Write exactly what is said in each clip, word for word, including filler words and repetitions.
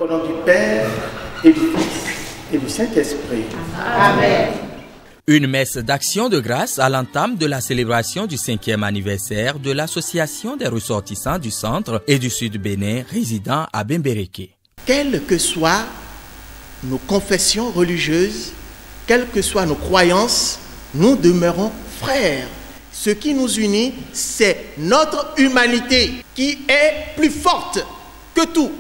Au nom du Père et du Fils et du Saint-Esprit. Amen. Une messe d'action de grâce à l'entame de la célébration du cinquième anniversaire de l'association des ressortissants du centre et du sud Bénin résidant à Bembereke. Quelles que soient nos confessions religieuses, quelles que soient nos croyances, nous demeurons frères. Ce qui nous unit, c'est notre humanité qui est plus forte que tout.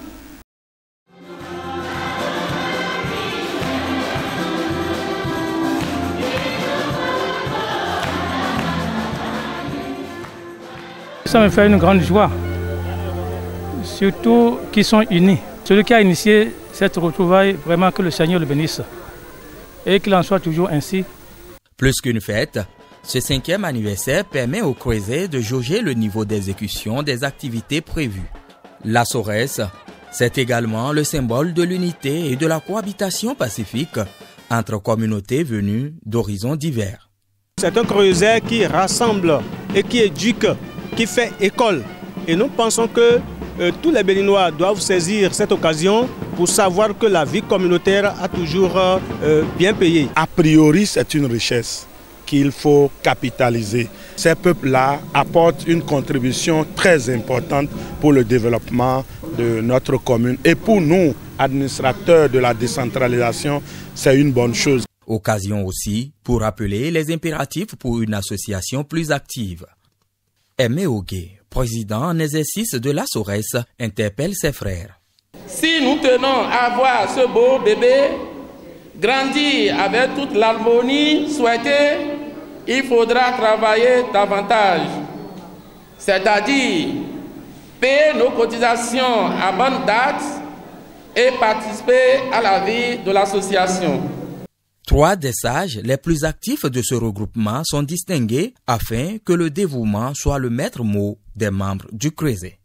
Ça me fait une grande joie, surtout qu'ils sont unis. Celui qui a initié cette retrouvaille, vraiment que le Seigneur le bénisse et qu'il en soit toujours ainsi. Plus qu'une fête, ce cinquième anniversaire permet aux Croisés de jauger le niveau d'exécution des activités prévues. La Soresse, c'est également le symbole de l'unité et de la cohabitation pacifique entre communautés venues d'horizons divers. C'est un creuset qui rassemble et qui éduque, qui fait école. Et nous pensons que euh, tous les Béninois doivent saisir cette occasion pour savoir que la vie communautaire a toujours euh, bien payé. A priori, c'est une richesse qu'il faut capitaliser. Ces peuples-là apportent une contribution très importante pour le développement de notre commune. Et pour nous, administrateurs de la décentralisation, c'est une bonne chose. Occasion aussi pour rappeler les impératifs pour une association plus active. Aimé Ogué, président en exercice de la Soresse, interpelle ses frères. Si nous tenons à voir ce beau bébé grandir avec toute l'harmonie souhaitée, il faudra travailler davantage. C'est-à-dire payer nos cotisations à bonne date et participer à la vie de l'association. Trois des sages les plus actifs de ce regroupement sont distingués afin que le dévouement soit le maître mot des membres du Creuset.